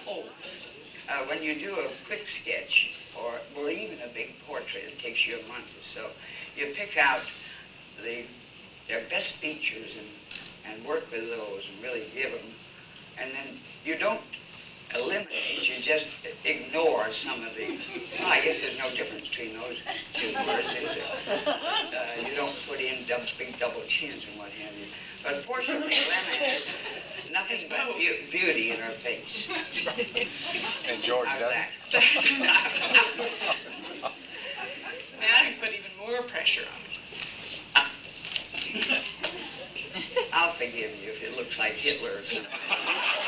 Oh. When you do a quick sketch, or well, even a big portrait, it takes you a month or so. You pick out their best features and work with those and really give them. And then you don't eliminate, you just ignore some of the, well, I guess there's no difference between those two words, is there? You don't put in big double chins and what have you. But fortunately, Glenna had nothing but beauty in her face. And George doesn't? Now you put even more pressure on me. I'll forgive you if it looks like Hitler or something.